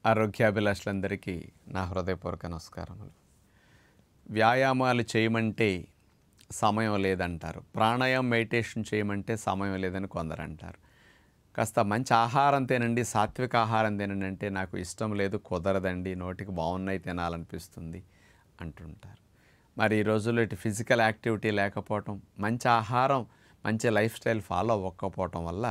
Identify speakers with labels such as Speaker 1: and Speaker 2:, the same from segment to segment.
Speaker 1: ఆరోగ్యాభిలాషులందరికీ నా హృదయపూర్వక నమస్కారములు. వ్యాయామాలు చేయమంటే సమయం లేదంటారు. ప్రాణాయామం మెడిటేషన్ చేయమంటే సమయం లేదని కొందరు అంటారు. కాస్త మంచి ఆహారం తినండి, సాత్విక ఆహారం తినండి అంటే నాకు ఇష్టం లేదు, కుదరదండి, నోటికి బాగున్నాయి తినాలనిపిస్తుంది అంటుంటారు. మరి ఈ రోజుల్లో ఇటు ఫిజికల్ యాక్టివిటీ లేకపోవటం, మంచి ఆహారం, మంచి లైఫ్ స్టైల్ ఫాలో అవ్వకపోవటం వల్ల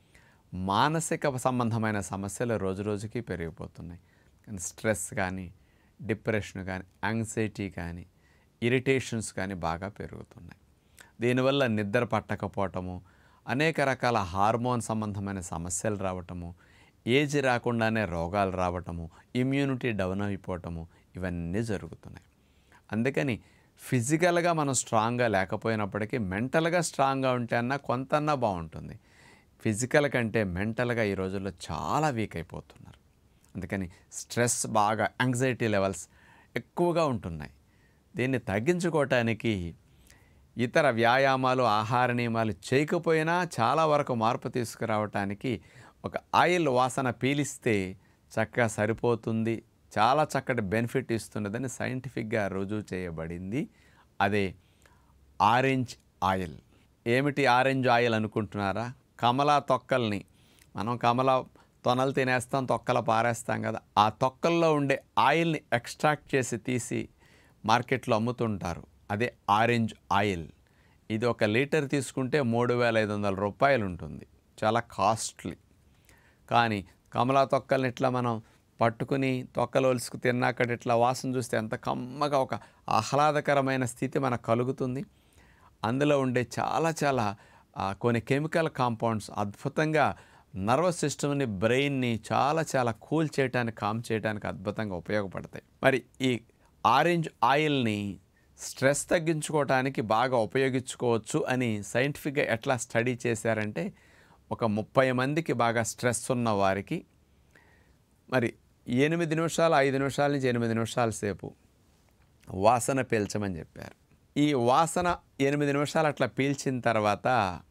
Speaker 1: మానసిక సంబంధమైన సమస్యలు రోజురోజుకి పెరిగిపోతున్నాయి. స్ట్రెస్ కానీ, డిప్రెషన్ కానీ, యాంగ్జైటీ కానీ, ఇరిటేషన్స్ కానీ బాగా పెరుగుతున్నాయి. దీనివల్ల నిద్ర పట్టకపోవటము, అనేక రకాల హార్మోన్ సంబంధమైన సమస్యలు రావటము, ఏజ్ రాకుండానే రోగాలు రావటము, ఇమ్యూనిటీ డౌన్ అయిపోవటము, ఇవన్నీ జరుగుతున్నాయి. అందుకని ఫిజికల్గా మనం స్ట్రాంగ్గా లేకపోయినప్పటికీ మెంటల్గా స్ట్రాంగ్గా ఉంటే అన్నా కొంతన్నా బాగుంటుంది. ఫిజికల్ కంటే మెంటల్గా ఈ రోజుల్లో చాలా వీక్ అయిపోతున్నారు. అందుకని స్ట్రెస్ బాగా, యాంగ్జైటీ లెవెల్స్ ఎక్కువగా ఉంటున్నాయి. దీన్ని తగ్గించుకోవటానికి ఇతర వ్యాయామాలు, ఆహార నియమాలు చేయకపోయినా చాలా వరకు మార్పు తీసుకురావటానికి ఒక ఆయిల్ వాసన పీలిస్తే చక్కగా సరిపోతుంది, చాలా చక్కటి బెనిఫిట్ ఇస్తున్నదని సైంటిఫిక్గా రుజువు చేయబడింది. అదే ఆరెంజ్ ఆయిల్. ఏమిటి ఆరెంజ్ ఆయిల్ అనుకుంటున్నారా? కమలా తొక్కల్ని, మనం కమలా తొనలు తినేస్తాం, తొక్కలు పారేస్తాం కదా, ఆ తొక్కల్లో ఉండే ఆయిల్ని ఎక్స్ట్రాక్ట్ చేసి తీసి మార్కెట్లో అమ్ముతుంటారు. అదే ఆరెంజ్ ఆయిల్. ఇది 1 లీటర్ తీసుకుంటే 3,500 రూపాయలు ఉంటుంది. చాలా కాస్ట్లీ. కానీ కమలా తొక్కల్ని ఇట్లా మనం పట్టుకుని తొక్కలు ఒలుసుకు తిన్నాక ఇట్లా వాసన చూస్తే ఎంత కమ్మగా, ఒక ఆహ్లాదకరమైన స్థితి మనకు కలుగుతుంది. అందులో ఉండే చాలా కొన్ని కెమికల్ కాంపౌండ్స్ అద్భుతంగా నర్వస్ సిస్టమ్ని, బ్రెయిన్ని చాలా కూల్ చేయడానికి, కామ్ చేయడానికి అద్భుతంగా ఉపయోగపడతాయి. మరి ఈ ఆరెంజ్ ఆయిల్ని స్ట్రెస్ తగ్గించుకోవడానికి బాగా ఉపయోగించుకోవచ్చు అని సైంటిఫిక్గా ఎట్లా స్టడీ చేశారంటే, ఒక 30 మందికి బాగా స్ట్రెస్ ఉన్న వారికి మరి 8 నిమిషాలు, 5 నిమిషాల నుంచి 8 నిమిషాల సేపు వాసన పీల్చమని చెప్పారు. ఈ వాసన 8 నిమిషాలు అట్లా పీల్చిన తర్వాత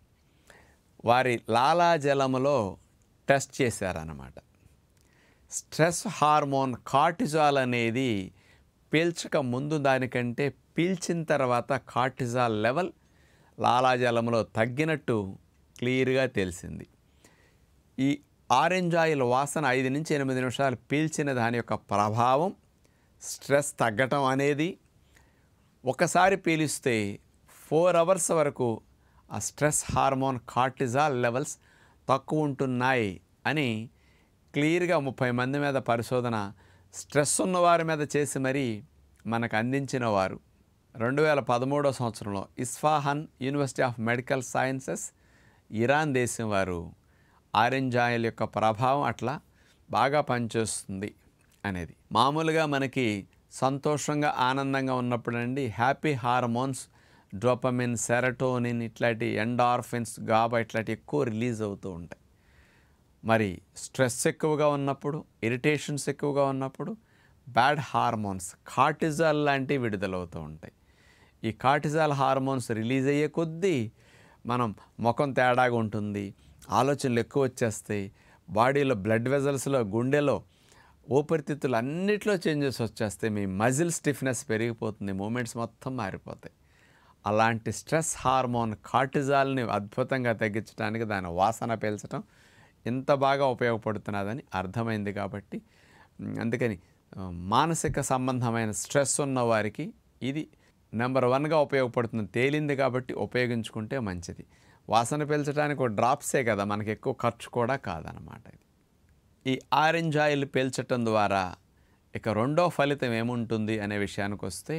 Speaker 1: వారి లాలాజలములో టెస్ట్ చేశారన్నమాట. స్ట్రెస్ హార్మోన్ కార్టిజాల్ అనేది పీల్చక ముందు దానికంటే పీల్చిన తర్వాత కార్టిజాల్ లెవెల్ లాలాజలంలో తగ్గినట్టు క్లియర్గా తెలిసింది. ఈ ఆరెంజ్ ఆయిల్ వాసన 5 నుంచి 8 నిమిషాలు పీల్చిన దాని యొక్క ప్రభావం, స్ట్రెస్ తగ్గటం అనేది, ఒకసారి పీలిస్తే 4 అవర్స్ వరకు ఆ స్ట్రెస్ హార్మోన్ కార్టిజాల్ లెవెల్స్ తక్కువ ఉంటున్నాయి అని క్లియర్గా 30 మంది మీద పరిశోధన స్ట్రెస్ ఉన్నవారి మీద చేసి మరీ మనకు అందించిన వారు 2013 సంవత్సరంలో Isfahan university of medical sciences, Iran దేశం వారు ఆరెంజ్ ఆయిల్ యొక్క ప్రభావం అట్లా బాగా పనిచేస్తుంది అనేది. మామూలుగా మనకి సంతోషంగా, ఆనందంగా ఉన్నప్పుడండి హ్యాపీ హార్మోన్స్, డోపమిన్, సెరటోనిన్, ఇట్లాంటి ఎండార్ఫిన్స్, గాబా ఇట్లాంటి ఎక్కువ రిలీజ్ అవుతూ ఉంటాయి. మరి స్ట్రెస్ ఎక్కువగా ఉన్నప్పుడు, ఇరిటేషన్స్ ఎక్కువగా ఉన్నప్పుడు బ్యాడ్ హార్మోన్స్, కార్టిజాల్ లాంటివి విడుదలవుతూ ఉంటాయి. ఈ కార్టిజాల్ హార్మోన్స్ రిలీజ్ అయ్యే కొద్దీ మనం ముఖం తేడాగా ఉంటుంది, ఆలోచనలు ఎక్కువ వచ్చేస్తాయి, బాడీలో బ్లడ్ వెజల్స్లో, గుండెలో, ఊపిరితిత్తులు అన్నిట్లో చేంజెస్ వచ్చేస్తాయి, మీ మజిల్ స్టిఫ్నెస్ పెరిగిపోతుంది, మూమెంట్స్ మొత్తం మారిపోతాయి. అలాంటి స్ట్రెస్ హార్మోన్ కార్టిజాల్ని అద్భుతంగా తగ్గించడానికి దాని వాసన పీల్చడం ఎంత బాగా ఉపయోగపడుతున్నదని అర్థమైంది. కాబట్టి అందుకని మానసిక సంబంధమైన స్ట్రెస్ ఉన్న వారికి ఇది నెంబర్ 1గా ఉపయోగపడుతుంది. తేలింది కాబట్టి ఉపయోగించుకుంటే మంచిది. వాసన పీల్చడానికి ఒక డ్రాప్సే కదా, మనకి ఎక్కువ ఖర్చు కూడా కాదనమాట. ఈ ఆరెంజ్ ఆయిల్ పీల్చటం ద్వారా ఇక రెండో ఫలితం ఏముంటుంది అనే విషయానికి వస్తే,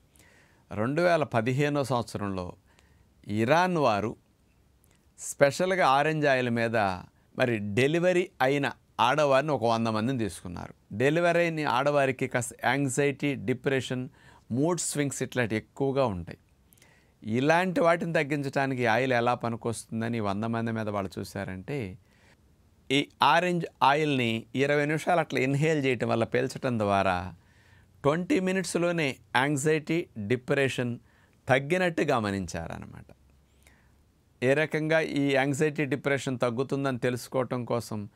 Speaker 1: 2015 సంవత్సరంలో ఇరాన్ వారు స్పెషల్గా ఆరెంజ్ ఆయిల్ మీద మరి డెలివరీ అయిన ఆడవారిని ఒక 100 మందిని తీసుకున్నారు. డెలివరీ అయిన ఆడవారికి కాస్త యాంగ్జైటీ, డిప్రెషన్, మూడ్ స్వింగ్స్ ఇట్లాంటివి ఎక్కువగా ఉంటాయి. ఇలాంటి వాటిని తగ్గించడానికి ఆయిల్ ఎలా పనికొస్తుందని 100 మంది మీద వాళ్ళు చూశారంటే, ఈ ఆరెంజ్ ఆయిల్ని 20 నిమిషాలు అట్లా ఇన్హేల్ చేయటం వల్ల, పీల్చడం ద్వారా 20 మినిట్స్లోనే యాంగ్జైటీ, డిప్రెషన్ తగ్గినట్టు గమనించారన్నమాట. ఏ రకంగా ఈ యాంగ్జైటీ, డిప్రెషన్ తగ్గుతుందని తెలుసుకోవటం కోసం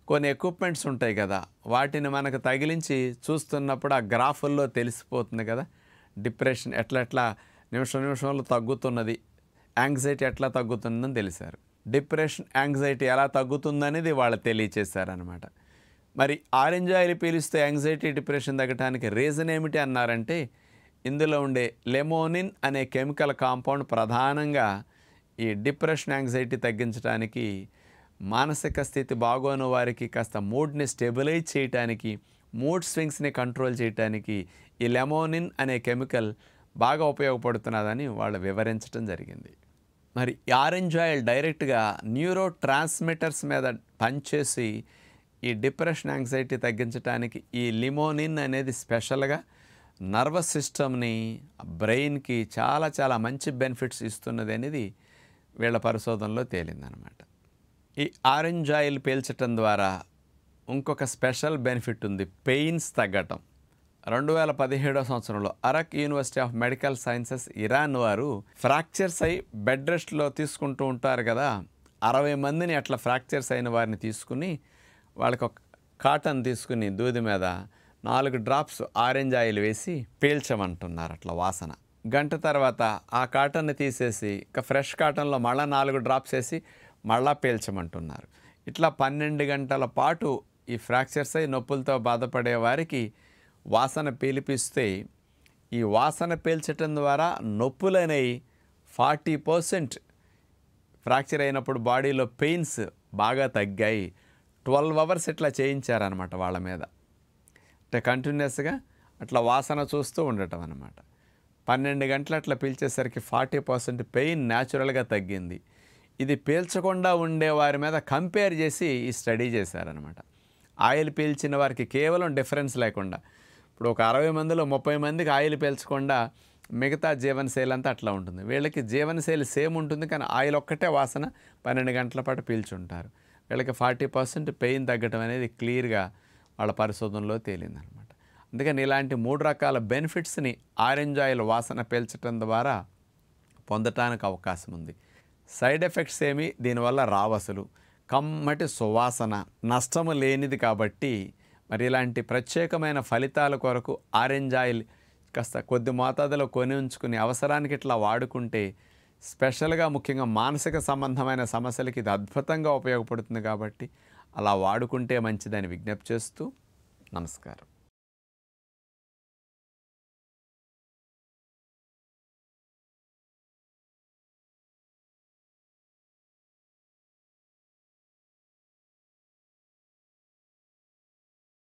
Speaker 1: కొన్ని ఎక్విప్మెంట్స్ ఉంటాయి కదా, వాటిని మనకు తగిలించి చూస్తున్నప్పుడు ఆ గ్రాఫుల్లో తెలిసిపోతుంది కదా డిప్రెషన్ ఎట్లా నిమిషంలో తగ్గుతున్నది, యాంగ్జైటీ ఎట్లా తగ్గుతుందని తెలిసారు. డిప్రెషన్ యాంగ్జైటీ ఎలా తగ్గుతుందనేది వాళ్ళు తెలియచేశారనమాట. మరి ఆరెంజ్ ఆయిల్ పీలిస్తే యాంగ్జైటీ డిప్రెషన్ తగ్గడానికి రీజన్ ఏమిటి అన్నారంటే, ఇందులో ఉండే లెమోనిన్ అనే కెమికల్ కాంపౌండ్ ప్రధానంగా ఈ డిప్రెషన్ యాంగ్జైటీ తగ్గించడానికి, మానసిక స్థితి బాగోని వారికి కాస్త మూడ్ని స్టెబిలైజ్ చేయడానికి, మూడ్ స్వింగ్స్ని కంట్రోల్ చేయడానికి ఈ లెమోనిన్ అనే కెమికల్ బాగా ఉపయోగపడుతున్నదని వాళ్ళు వివరించడం జరిగింది. మరి ఆరెంజ్ ఆయిల్ డైరెక్ట్గా న్యూరో ట్రాన్స్మిటర్స్ మీద పనిచేసి ఈ డిప్రెషన్ యాంగ్జైటీ తగ్గించడానికి ఈ లిమోనిన్ అనేది స్పెషల్గా నర్వస్ సిస్టమ్ని, బ్రెయిన్కి చాలా మంచి బెనిఫిట్స్ ఇస్తున్నది అనేది వీళ్ళ పరిశోధనలో తేలిందనమాట. ఈ ఆరెంజ్ ఆయిల్ పీల్చటం ద్వారా ఇంకొక స్పెషల్ బెనిఫిట్ ఉంది, పెయిన్స్ తగ్గటం. 2017 సంవత్సరంలో Arak university of medical sciences Iran వారు ఫ్రాక్చర్స్ అయి బెడ్ రెస్ట్లో తీసుకుంటూ ఉంటారు కదా, 60 మందిని అట్లా ఫ్రాక్చర్స్ అయిన వారిని తీసుకుని వాళ్ళకి ఒక కాటన్ తీసుకుని దూది మీద 4 డ్రాప్స్ ఆరెంజ్ ఆయిల్ వేసి పీల్చమంటున్నారు. అట్లా వాసన గంట తర్వాత ఆ కాటన్ని తీసేసి ఇక ఫ్రెష్ కాటన్లో మళ్ళీ 4 డ్రాప్స్ వేసి మళ్ళా పీల్చమంటున్నారు. ఇట్లా 12 గంటల పాటు ఈ ఫ్రాక్చర్స్ అయి నొప్పులతో బాధపడే వారికి వాసన పీలిపిస్తే ఈ వాసన పీల్చటం ద్వారా నొప్పులనేవి 40% ఫ్రాక్చర్ అయినప్పుడు బాడీలో పెయిన్స్ బాగా తగ్గాయి. 12 అవర్స్ ఇట్లా చేయించారనమాట వాళ్ళ మీద. అంటే కంటిన్యూస్గా అట్లా వాసన చూస్తూ ఉండటం అనమాట. 12 గంటలు అట్లా పీల్చేసరికి 40% పెయిన్ న్యాచురల్గా తగ్గింది. ఇది పీల్చకుండా ఉండే వారి మీద కంపేర్ చేసి ఈ స్టడీ చేశారనమాట. ఆయిల్ పీల్చిన వారికి కేవలం డిఫరెన్స్ లేకుండా, ఇప్పుడు ఒక 60 మందిలో 30 మందికి ఆయిల్ పీల్చకుండా మిగతా జీవనశైలి అంతా అట్లా ఉంటుంది. వీళ్ళకి జీవనశైలి సేమ్ ఉంటుంది, కానీ ఆయిల్ ఒక్కటే వాసన 12 గంటల పాటు పీల్చుంటారు. వీళ్ళకి 40% పెయిన్ తగ్గటం అనేది క్లియర్గా వాళ్ళ పరిశోధనలో తేలిందనమాట. అందుకని ఇలాంటి 3 రకాల బెనిఫిట్స్ని ఆరెంజ్ ఆయిల్ వాసన పీల్చడం ద్వారా పొందటానికి అవకాశం ఉంది. సైడ్ ఎఫెక్ట్స్ ఏమి దీనివల్ల రావసలు, కమ్మటి సువాసన, నష్టము లేనిది. కాబట్టి మరి ఇలాంటి ప్రత్యేకమైన ఫలితాల కొరకు ఆరెంజ్ ఆయిల్ కాస్త కొద్ది మోతాదులో కొని ఉంచుకుని అవసరానికి ఇట్లా వాడుకుంటే స్పెషల్గా ముఖ్యంగా మానసిక సంబంధమైన సమస్యలకి ఇది అద్భుతంగా ఉపయోగపడుతుంది. కాబట్టి అలా వాడుకుంటే మంచిదని విజ్ఞప్తి చేస్తూ నమస్కారం.